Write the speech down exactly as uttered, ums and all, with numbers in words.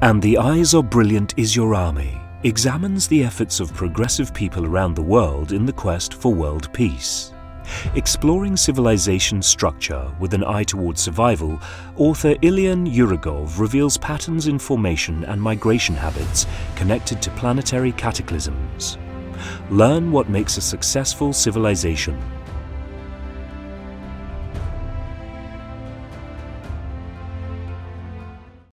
And the Eyes Are Brilliant Is Your Army examines the efforts of progressive people around the world in the quest for world peace. Exploring civilization structure with an eye towards survival, author Iliyan Yurukov reveals patterns in formation and migration habits connected to planetary cataclysms. Learn what makes a successful civilization